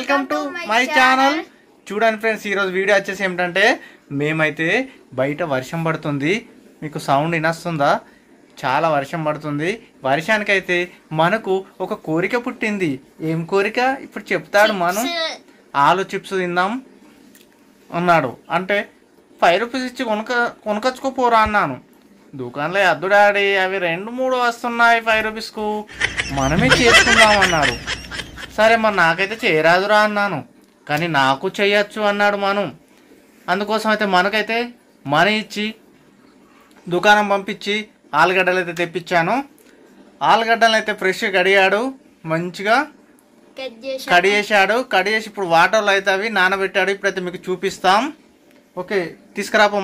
Welcome to my channel. చూడండి friends, ఈరోజు video వచ్చేసి ఏమిటంటే మేమైతే బయట వర్షం పడుతుంది. మీకు సౌండ్ వినొస్తుందా? చాలా వర్షం పడుతుంది. వర్షానికైతే మనకు ఒక కోరిక పుట్టింది. ఏం కోరిక ఇప్పుడు చెప్తాడు. మనం ఆలు చిప్స్ తిందాం అన్నాడు. అంటే 5 రూపీస్ ఇచ్చి కొనుకొచ్చుకోపోరా అన్నాను. దుకాణంలో అద్దు డాడీ, అవి 2-3 వస్తున్నాయి 5 రూపీస్కు, మనమే చేసుకుందాం అన్నాడు. సరే మరి నాకైతే చేయరాదురా అన్నాను. కానీ నాకు చేయొచ్చు అన్నాడు మనం. అందుకోసం అయితే మనకైతే మనీ ఇచ్చి దుకాణం పంపించి ఆలుగడ్డలు అయితే తెప్పించాను. ఆలుగడ్డలు అయితే ఫ్రెష్ కడిగాడు, మంచిగా కడిగేసాడు. కడిగేసి ఇప్పుడు వాటర్లో అయితే అవి నానబెట్టాడు. ఇప్పుడైతే మీకు చూపిస్తాం. ఓకే, తీసుకురాపో.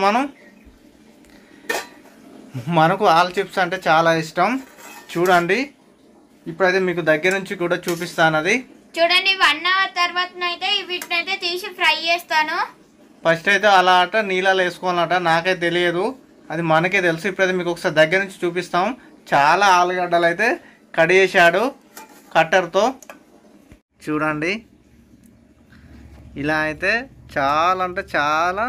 మనకు ఆలు చిప్స్ అంటే చాలా ఇష్టం. చూడండి, ఇప్పుడైతే మీకు దగ్గర నుంచి కూడా చూపిస్తాను. అది చూడండి, 1 అవర్ తర్వాత అయితే వీటినైతే తీసి ఫ్రై చేస్తాను. ఫస్ట్ అయితే అలా అట నీళ్ళలో వేసుకోవాలట, నాకైతే తెలియదు, అది మనకే తెలుసు. ఇప్పుడైతే మీకు ఒకసారి దగ్గర నుంచి చూపిస్తాం. చాలా ఆలుగడ్డలు అయితే కడిగేసాడు కట్టర్తో. చూడండి, ఇలా అయితే చాలా అంటే చాలా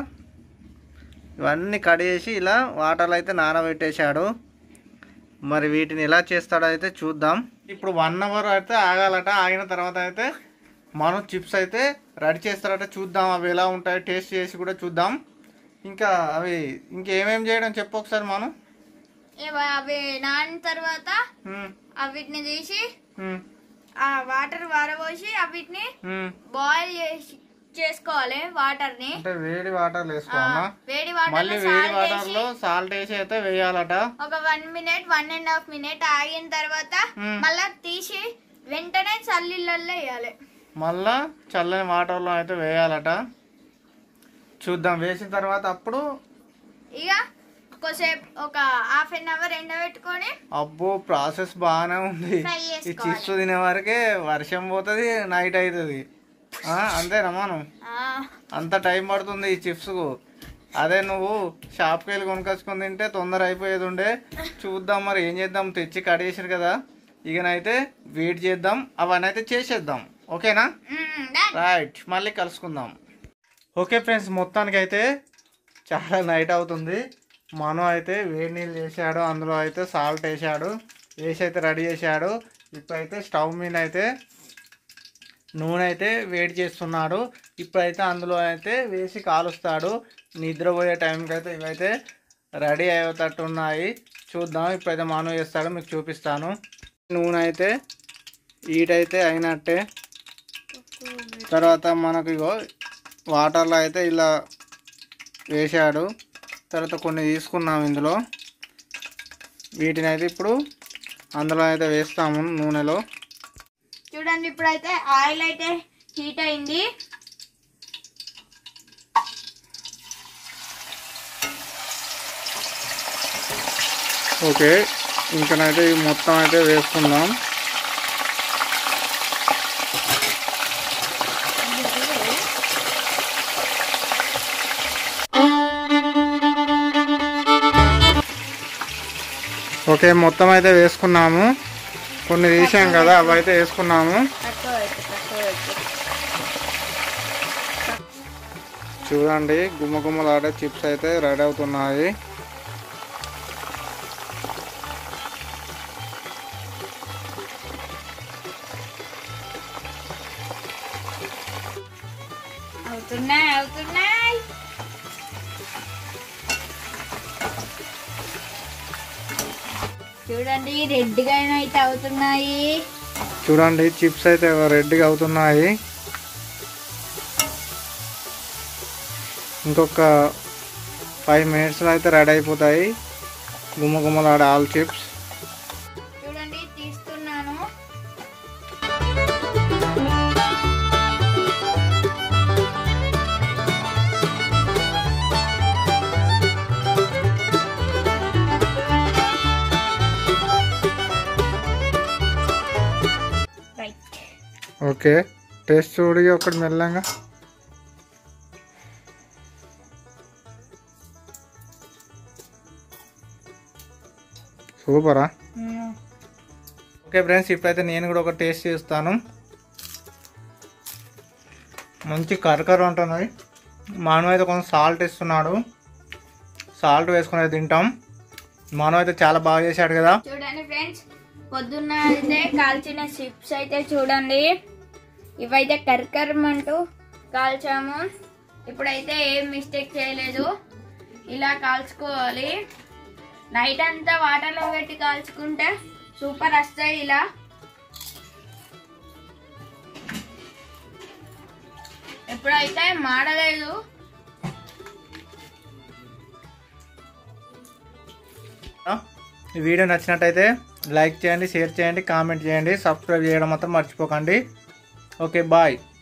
ఇవన్నీ కడిగేసి ఇలా వాటర్లో అయితే నానబెట్టేశాడు. మరి వీటిని ఎలా చేస్తాడో అయితే చూద్దాం. ఇప్పుడు 1 అవర్ అయితే ఆగాలట. ఆగిన తర్వాత అయితే మనం చిప్స్ అయితే రెడీ చేస్తారట. చూద్దాం అవి ఎలా ఉంటాయో, టేస్ట్ చేసి కూడా చూద్దాం. ఇంకా అవి ఇంకేమేమి చేయడం చెప్పు ఒకసారి. మనం అవి నానిన తర్వాత వీటిని తీసి ఆ వాటర్ వారబోసి వీటిని బాయిల్ చేసుకోవాలి. వాటర్ ని వేడి వాటర్ వేసుకోవాలా? వేడి వాటర్, మళ్ళీ వేడి వాటర్ లో సాల్ట్ వేసి అయితే వేయాలట. ఒక 1 మినిట్ 1.5 మినిట్ ఆగిన తర్వాత మళ్ళా తీసి వెంటనే చల్లీళ్ళల్లో వేయాలి. మళ్ళా చల్లని వాటర్ లో అయితే వేయాలట. చూద్దాం. వేసిన తర్వాత అప్పుడు ఇక కొద్దిసేపు ఒక ½ అవర్ ఎండబెట్టుకొని. అబ్బో, ప్రాసెస్ బాగానే ఉంది. ఈ చిప్స్ తినే వరకే వర్షం పోతుంది, నైట్ అవుతుంది. అంతేనా? మనం అంత టైం పడుతుంది ఈ చిప్స్కు. అదే నువ్వు షాప్కి వెళ్ళి కొనుకొచ్చుకొని తింటే తొందర అయిపోయేది ఉండే. చూద్దాం మరి ఏం చేద్దాం. తెచ్చి కడిగేసారు కదా, ఇకనైతే వెయిట్ చేద్దాం. అవన్నీ అయితే చేసేద్దాం. ఓకేనా? రైట్, మళ్ళీ కలుసుకుందాం. ఓకే ఫ్రెండ్స్, మొత్తానికి అయితే చాలా నైట్ అవుతుంది. మనం అయితే వేడి నీళ్ళు చేసాడు, అందులో అయితే సాల్ట్ వేసాడు, వేసి అయితే రెడీ చేశాడు. ఇప్పుడైతే స్టవ్ మీద అయితే నూనె అయితే వేడి చేస్తున్నాడు. ఇప్పుడైతే అందులో అయితే వేసి కాలుస్తాడు. నిద్రపోయే టైంకి అయితే ఇవైతే రెడీ అయ్యేటట్టు ఉన్నాయి. చూద్దాం. ఇప్పుడైతే మనం చేస్తాడు, మీకు చూపిస్తాను. నూనె అయితే హీట్ అయితే అయినట్టే. తర్వాత మనకు ఇగో వాటర్లో అయితే ఇలా వేసాడు. తర్వాత కొన్ని తీసుకున్నాము ఇందులో. వీటిని అయితే ఇప్పుడు అందులో అయితే వేస్తాము నూనెలో. చూడండి, ఇప్పుడైతే ఆయిల్ అయితే హీట్ అయింది. ఓకే, ఇంకనైతే మొత్తం అయితే వేసుకుందాం. ఓకే, మొత్తం అయితే వేసుకున్నాము. కొన్ని తీసాం కదా, అవి అయితే వేసుకున్నాము. చూడండి, గుమ్మగుమ్మలాడే చిప్స్ అయితే రెడీ అవుతున్నాయి. అవుతున్నాయి. చూడండి, రెడ్గా అయితే అవుతున్నాయి. చూడండి, చిప్స్ అయితే రెడ్గా అవుతున్నాయి. ఇంకొక 5 మినిట్స్లో అయితే రెడీ అయిపోతాయి గుమ్మగుమ్మలాడే ఆలు చిప్స్. చూడండి, తీస్తున్నాను. ఓకే, టేస్ట్ చూడి ఒకటి మెల్లంగా. సూపరా? ఓకే ఫ్రెండ్స్, ఇప్పుడైతే నేను కూడా ఒక టేస్ట్ చేస్తాను. మంచి కరకర ఉంటున్నాయి. మనం అయితే కొంచెం సాల్ట్ ఇస్తున్నాడు, సాల్ట్ వేసుకుని తింటాం. మనం అయితే చాలా బాగా చేశాడు కదా. చూడండి ఫ్రెండ్స్, పొద్దున్న అయితే కాల్చిన చిప్స్ అయితే చూడండి, ఇవైతే కర్కరమంటూ కాల్చాము. ఇప్పుడైతే ఏం మిస్టేక్ చేయలేదు, ఇలా కాల్చుకోవాలి. నైట్ అంతా వాటర్లో పెట్టి కాల్చుకుంటే సూపర్ వస్తాయి. ఇలా ఎప్పుడైతే మాడలేదు. ఈ వీడియో నచ్చినట్టయితే లైక్ చేయండి, షేర్ చేయండి, కామెంట్ చేయండి, సబ్స్క్రైబ్ చేయడం మాత్రం మర్చిపోకండి. Okay, bye.